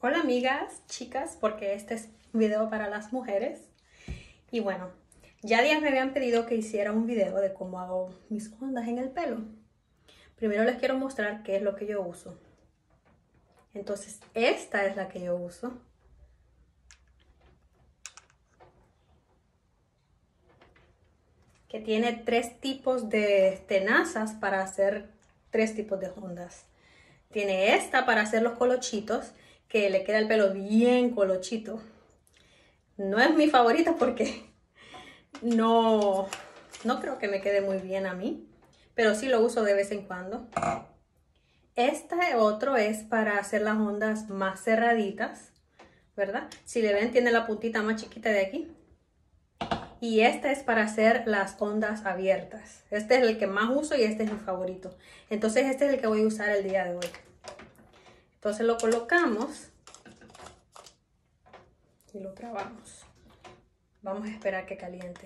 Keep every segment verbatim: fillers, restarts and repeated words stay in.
Hola amigas, chicas, porque este es un video para las mujeres. Y bueno, ya días me habían pedido que hiciera un video de cómo hago mis ondas en el pelo. Primero les quiero mostrar qué es lo que yo uso. Entonces, esta es la que yo uso. Que tiene tres tipos de tenazas para hacer tres tipos de ondas. Tiene esta para hacer los colochitos, que le queda el pelo bien colochito. No es mi favorita porque no, no creo que me quede muy bien a mí, pero sí lo uso de vez en cuando. Este otro es para hacer las ondas más cerraditas, ¿verdad? Si le ven, tiene la puntita más chiquita de aquí. Y este es para hacer las ondas abiertas. Este es el que más uso y este es mi favorito. Entonces este es el que voy a usar el día de hoy. Entonces lo colocamos y lo trabamos. Vamos a esperar que caliente.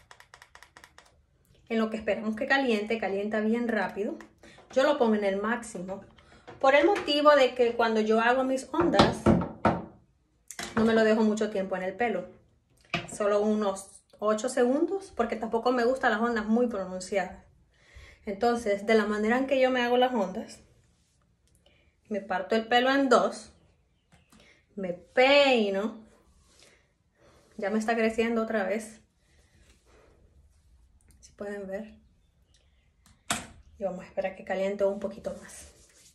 En lo que esperamos que caliente, calienta bien rápido. Yo lo pongo en el máximo. Por el motivo de que cuando yo hago mis ondas, no me lo dejo mucho tiempo en el pelo. Solo unos ocho segundos, porque tampoco me gustan las ondas muy pronunciadas. Entonces, de la manera en que yo me hago las ondas, me parto el pelo en dos, me peino, ya me está creciendo otra vez, si pueden ver, y vamos a esperar que caliente un poquito más.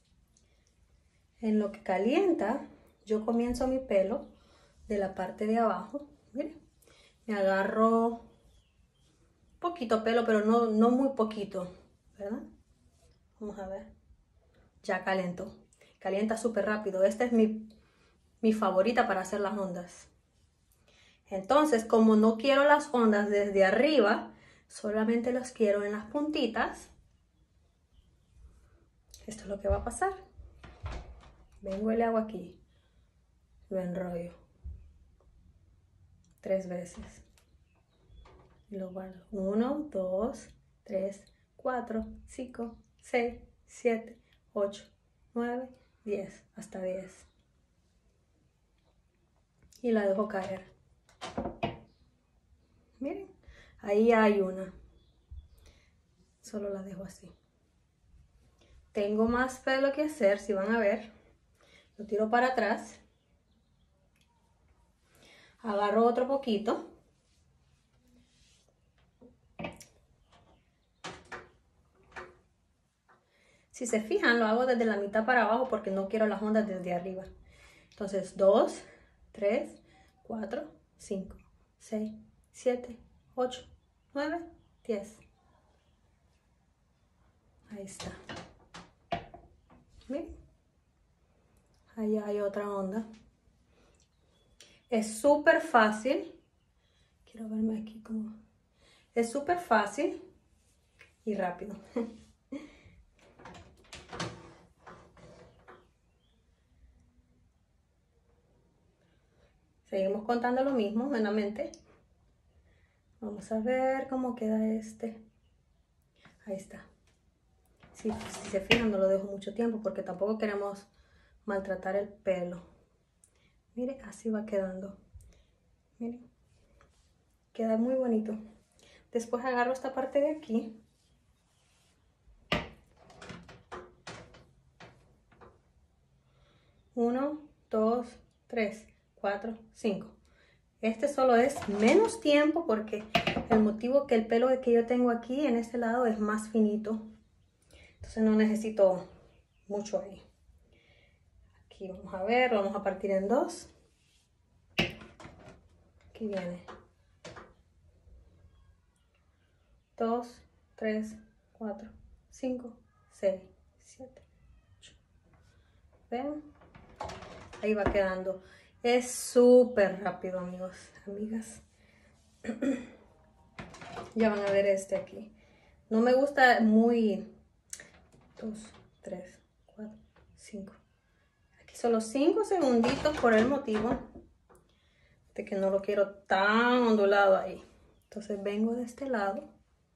En lo que calienta, yo comienzo mi pelo de la parte de abajo, miren, me agarro poquito pelo, pero no, no muy poquito, ¿verdad? Vamos a ver, ya calentó. Calienta súper rápido. Esta es mi, mi favorita para hacer las ondas. Entonces, como no quiero las ondas desde arriba, solamente las quiero en las puntitas. Esto es lo que va a pasar. Vengo y le hago aquí. Lo enrollo. Tres veces. Y lo guardo. Uno, dos, tres, cuatro, cinco, seis, siete, ocho, nueve, diez. Hasta diez. Y la dejo caer. Miren, ahí hay una. Solo la dejo así. Tengo más pelo que hacer, si van a ver. Lo tiro para atrás. Agarro otro poquito. Si se fijan, lo hago desde la mitad para abajo porque no quiero las ondas desde arriba. Entonces, dos, tres, cuatro, cinco, seis, siete, ocho, nueve, diez. Ahí está. ¿Ven? Ahí hay otra onda. Es súper fácil. Quiero verme aquí como... Es súper fácil y rápido. Seguimos contando lo mismo nuevamente. Vamos a ver cómo queda este. Ahí está. Si, si se fijan, no lo dejo mucho tiempo porque tampoco queremos maltratar el pelo. Miren, así va quedando. Miren. Queda muy bonito. Después agarro esta parte de aquí. Uno, dos, tres, cuatro, cinco. Este solo es menos tiempo porque el motivo que el pelo que yo tengo aquí en este lado es más finito. Entonces no necesito mucho ahí. Aquí vamos a ver, lo vamos a partir en dos. Aquí viene. Dos, tres, cuatro, cinco, seis, siete, ocho. ¿Ven? Ahí va quedando. Es súper rápido, amigos, amigas. Ya van a ver este aquí. No me gusta muy... dos, tres, cuatro, cinco. Aquí solo cinco segunditos por el motivo de que no lo quiero tan ondulado ahí. Entonces vengo de este lado.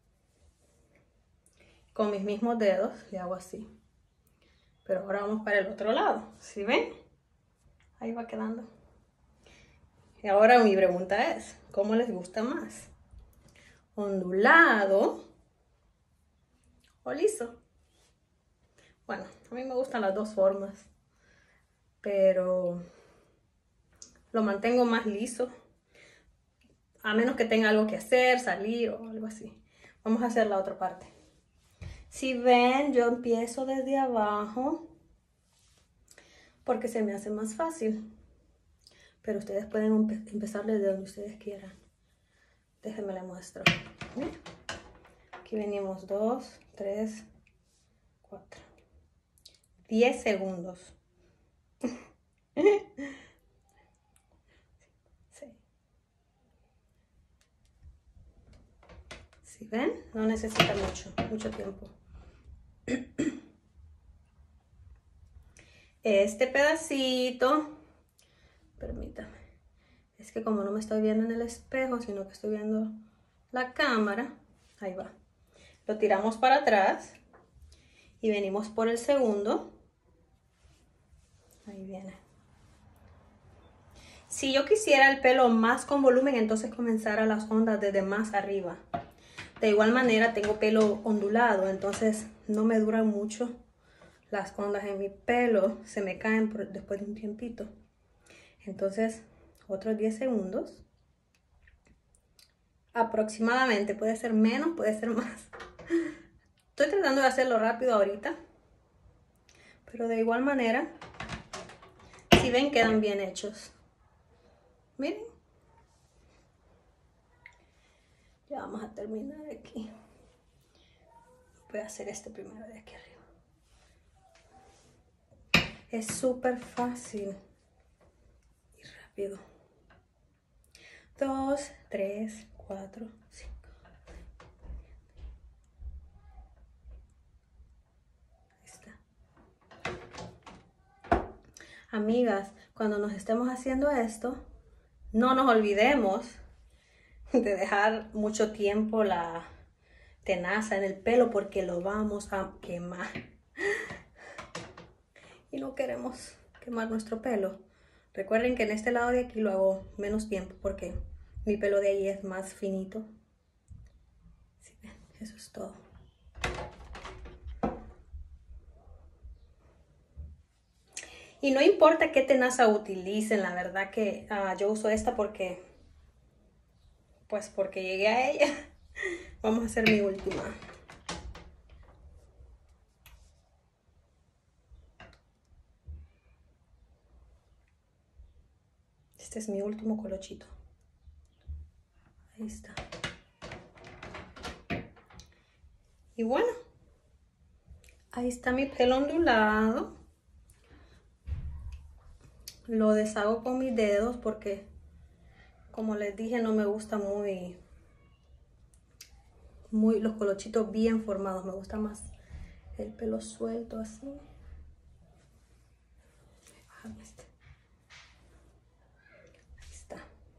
Con mis mismos dedos le hago así. Pero ahora vamos para el otro lado. ¿Sí ven? Ahí va quedando. Y ahora mi pregunta es, ¿cómo les gusta más? ¿Ondulado o liso? Bueno, a mí me gustan las dos formas, pero lo mantengo más liso, a menos que tenga algo que hacer, salir o algo así. Vamos a hacer la otra parte. Si ven, yo empiezo desde abajo porque se me hace más fácil. Pero ustedes pueden empe- empezar desde donde ustedes quieran. Déjenme les muestro. ¿Ven? Aquí venimos dos, tres, cuatro. diez segundos. Sí. ¿Sí ven? No necesita mucho, mucho tiempo. Este pedacito, permítame, es que como no me estoy viendo en el espejo, sino que estoy viendo la cámara, ahí va. Lo tiramos para atrás y venimos por el segundo. Ahí viene. Si yo quisiera el pelo más con volumen, entonces comenzara las ondas desde más arriba. De igual manera tengo pelo ondulado, entonces no me duran mucho las ondas en mi pelo, se me caen por, después de un tiempito. Entonces, otros diez segundos. Aproximadamente, puede ser menos, puede ser más. Estoy tratando de hacerlo rápido ahorita, pero de igual manera, si ven, quedan bien hechos. Miren. Ya vamos a terminar aquí. Voy a hacer este primero de aquí arriba. Es súper fácil y rápido. Dos, tres, cuatro, cinco. Ahí está. Amigas, cuando nos estemos haciendo esto, no nos olvidemos de dejar mucho tiempo la tenaza en el pelo porque lo vamos a quemar. Y no queremos quemar nuestro pelo. Recuerden que en este lado de aquí lo hago menos tiempo porque mi pelo de ahí es más finito. ¿Sí ven? Eso es todo. Y no importa qué tenaza utilicen, la verdad que uh, yo uso esta porque, pues porque llegué a ella. Vamos a hacer mi última. Este es mi último colochito. Ahí está. Y bueno, ahí está mi pelo ondulado. Lo deshago con mis dedos porque, como les dije, no me gusta muy, muy los colochitos bien formados. Me gusta más el pelo suelto así. Bájame este. Ahí está.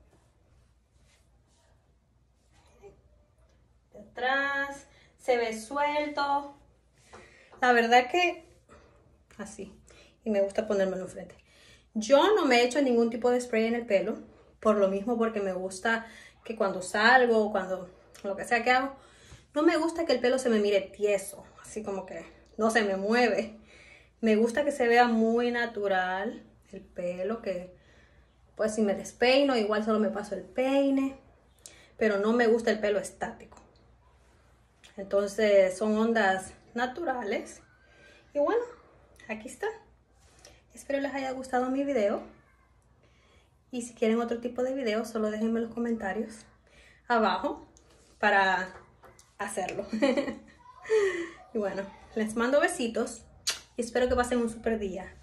De atrás se ve suelto. La verdad que así. Y me gusta ponérmelo enfrente. Yo no me he hecho ningún tipo de spray en el pelo, por lo mismo porque me gusta que cuando salgo, cuando lo que sea que hago, no me gusta que el pelo se me mire tieso, así como que no se me mueve. Me gusta que se vea muy natural el pelo, que pues si me despeino igual solo me paso el peine, pero no me gusta el pelo estático. Entonces son ondas naturales y bueno, aquí está. Espero les haya gustado mi video. Y si quieren otro tipo de video, solo déjenme en los comentarios abajo para hacerlo. Y bueno, les mando besitos y espero que pasen un super día.